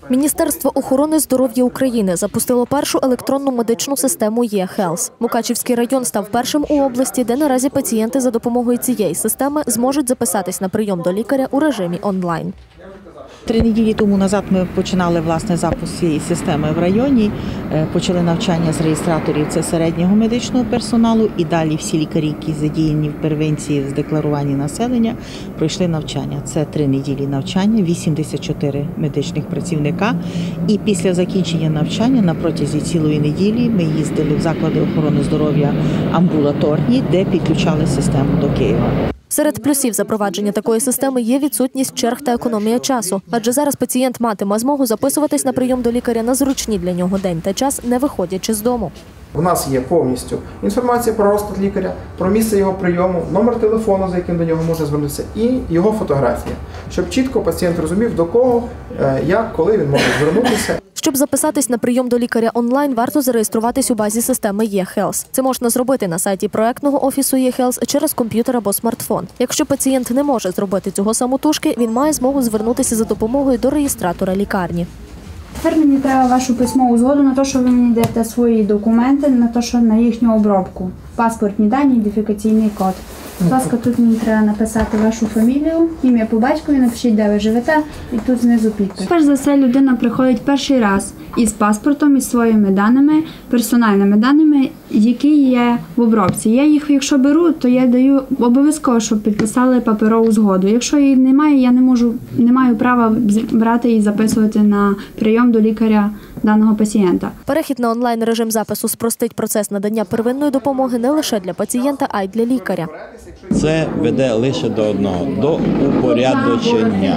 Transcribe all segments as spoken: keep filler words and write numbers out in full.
Міністерство охорони здоров'я України запустило першу електронну медичну систему Є-Хелс. Мукачівський район став першим у області, де наразі пацієнти за допомогою цієї системи зможуть записатись на прийом до лікаря у режимі онлайн. Три неділі тому назад ми починали власне запуск цієї системи в районі. Почали навчання з реєстраторів це середнього медичного персоналу, і далі всі лікарі, які задіяні в первинці з декларування населення, пройшли навчання. Це три неділі навчання, вісімдесят чотири медичних працівника. І після закінчення навчання на протязі цілої неділі ми їздили в заклади охорони здоров'я амбулаторні, де підключали систему до Києва. Серед плюсів запровадження такої системи є відсутність черг та економія часу. Адже зараз пацієнт матиме змогу записуватись на прийом до лікаря на зручні для нього день та час, не виходячи з дому. У нас є повністю інформація про розклад лікаря, про місце його прийому, номер телефону, за яким до нього можна звернутися, і його фотографія, щоб чітко пацієнт розумів, до кого, як, коли він може звернутися. Щоб записатись на прийом до лікаря онлайн, варто зареєструватись у базі системи Є-Хелс. Це можна зробити на сайті проектного офісу Є-Хелс через комп'ютер або смартфон. Якщо пацієнт не може зробити цього самотужки, він має змогу звернутися за допомогою до реєстратора лікарні. Тепер мені треба вашу письмову згоду на те, що ви мені даєте свої документи, на те, що на їхню обробку. Паспортні дані, ідентифікаційний код. Будь ласка, тут мені треба написати вашу фамілію, ім'я по батькові, напишіть, де ви живете, і тут знизу підпис. Перш за все, людина приходить перший раз із паспортом, із своїми даними, персональними даними, які є в обробці. Я їх, якщо беру, то я даю обов'язково, щоб підписали паперову згоду. Якщо її немає, я не можу, не маю права брати і записувати на прийом до лікаря даного пацієнта. Перехід на онлайн-режим запису спростить процес надання первинної допомоги не лише для пацієнта, а й для лікаря. Це веде лише до одного – до упорядочення.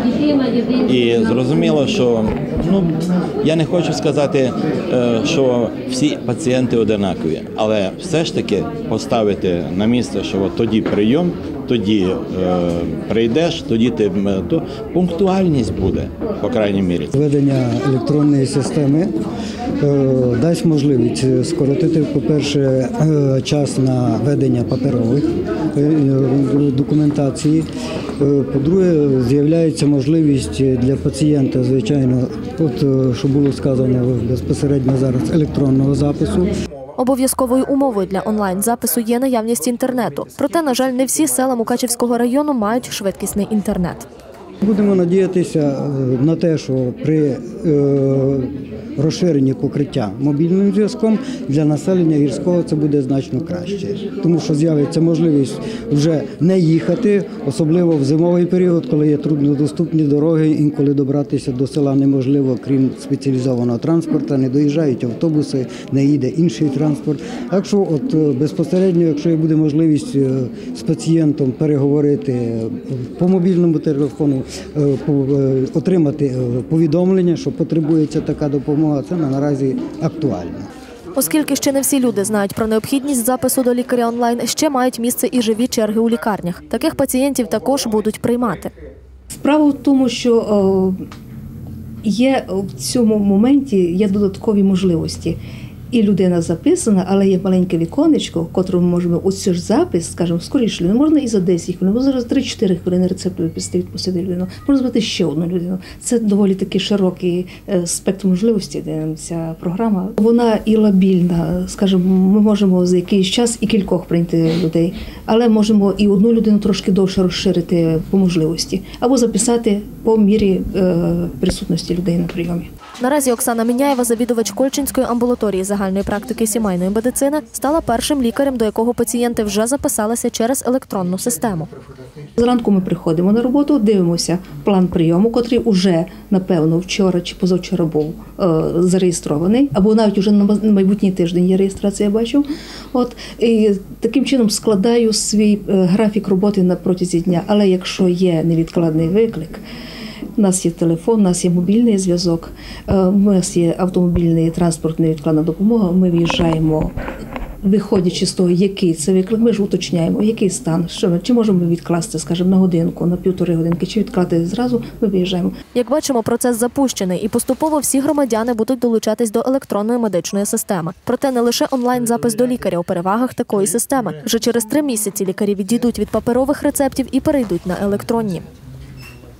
І зрозуміло, що, ну, я не хочу сказати, що всі пацієнти однакові, але все ж таки поставити на місце, що от тоді прийом, тоді е, прийдеш, тоді ти, то пунктуальність буде, по крайній мірі. Введення електронної системи е, дасть можливість скоротити, по-перше, е, час на ведення паперових е, документації. Е, по-друге, з'являється можливість для пацієнта, звичайно, от, що було сказано безпосередньо зараз, електронного запису. Обов'язковою умовою для онлайн-запису є наявність інтернету. Проте, на жаль, не всі села Мукачівського району мають швидкісний інтернет. Будемо надіятися на те, що при е, розширенні покриття мобільним зв'язком для населення гірського це буде значно краще. Тому що з'явиться можливість вже не їхати, особливо в зимовий період, коли є труднодоступні дороги, інколи добратися до села неможливо, крім спеціалізованого транспорту, не доїжджають автобуси, не їде інший транспорт. Так що от безпосередньо, якщо буде можливість з пацієнтом переговорити по мобільному телефону, отримати повідомлення, що потребується така допомога, це наразі актуально. Оскільки ще не всі люди знають про необхідність запису до лікаря онлайн, ще мають місце і живі черги у лікарнях. Таких пацієнтів також будуть приймати. Справа в тому, що є в цьому моменті є додаткові можливості. І людина записана, але є маленьке віконечко, в котрому можемо ось ж запис, скажімо, скоріше, не можна і за десять хвилин, можна за три-чотири хвилини рецепту виписати, відпустити людину, можна звати ще одну людину. Це доволі такий широкий спектр можливостей, де ця програма. Вона і лабільна, скажімо, ми можемо за якийсь час і кількох прийняти людей, але можемо і одну людину трошки довше розширити по можливості, або записати по мірі присутності людей на прийомі. Наразі Оксана Міняєва, завідувач Кольчинської амбулаторії загальної практики сімейної медицини, стала першим лікарем, до якого пацієнти вже записалися через електронну систему. Зранку ми приходимо на роботу, дивимося план прийому, котрий вже, напевно, вчора чи позавчора був е, зареєстрований, або навіть вже на майбутній тиждень є реєстрація, я бачу. От, і таким чином складаю свій е, графік роботи на протязі дня, але якщо є невідкладний виклик, у нас є телефон, у нас є мобільний зв'язок, у нас є автомобільний транспорт, невідкладна допомога, ми виїжджаємо, виходячи з того, який це виклик, ми ж уточняємо, який стан, що, чи можемо відкласти, скажімо, на годинку, на півтори годинки, чи відкласти зразу, ми виїжджаємо. Як бачимо, процес запущений і поступово всі громадяни будуть долучатись до електронної медичної системи. Проте не лише онлайн-запис до лікаря у перевагах такої системи. Вже через три місяці лікарі відійдуть від паперових рецептів і перейдуть на електронні.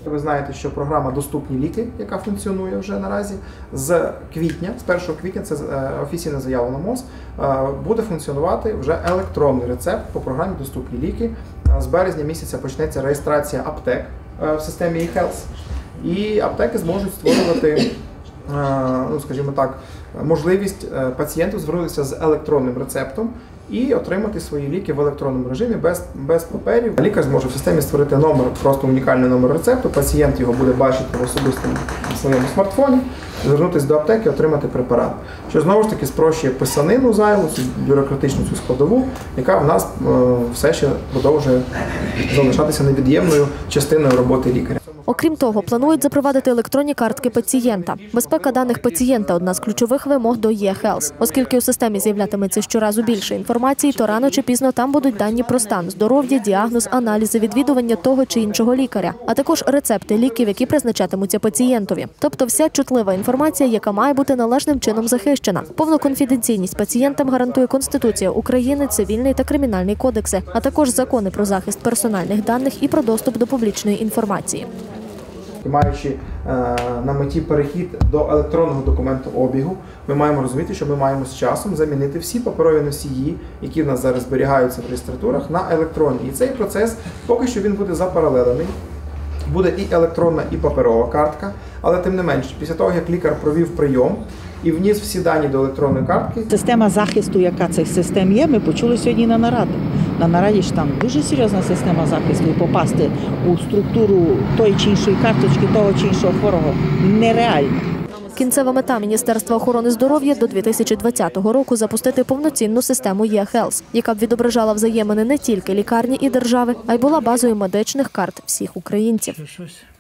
Ви знаєте, що програма «Доступні ліки», яка функціонує вже наразі, з квітня, з першого квітня, це офіційно заявлено МОЗ, буде функціонувати вже електронний рецепт по програмі «Доступні ліки». З березня місяця почнеться реєстрація аптек в системі e-Health, і аптеки зможуть створювати, ну, скажімо так, можливість пацієнту звернутися з електронним рецептом і отримати свої ліки в електронному режимі без, без паперів. Лікар зможе в системі створити номер, просто унікальний номер рецепту, пацієнт його буде бачити в особистому своєму смартфоні, звернутися до аптеки, отримати препарат. Що знову ж таки спрощує писанину зайву, цю бюрократичну цю складову, яка в нас е, все ще продовжує залишатися невід'ємною частиною роботи лікаря. Окрім того, планують запровадити електронні картки пацієнта. Безпека даних пацієнта – одна з ключових вимог до e-Health. Оскільки у системі з'являтиметься щоразу більше інформації, то рано чи пізно там будуть дані про стан здоров'я, діагноз, аналізи, відвідування того чи іншого лікаря, а також рецепти ліків, які призначатимуться пацієнтові. Тобто вся чутлива інформація, яка має бути належним чином захищена. Повну конфіденційність пацієнтам гарантує Конституція України, Цивільний та Кримінальний кодекси, а також закони про захист персональних даних і про доступ до публічної інформації. Маючи е, на меті перехід до електронного документообігу, ми маємо розуміти, що ми маємо з часом замінити всі паперові носії, які в нас зараз зберігаються в реєстратурах, на електронні. І цей процес, поки що він буде запаралелений. Буде і електронна, і паперова картка, але тим не менше, після того, як лікар провів прийом і вніс всі дані до електронної картки. Система захисту, яка цих систем є, ми почули сьогодні на нараді. На нараді ж там дуже серйозна система захисту, і попасти у структуру тої чи іншої карточки, того чи іншого хворого нереально. Кінцева мета Міністерства охорони здоров'я до дві тисячі двадцятого року – запустити повноцінну систему e-Health, яка б відображала взаємини не тільки лікарні і держави, а й була базою медичних карт всіх українців.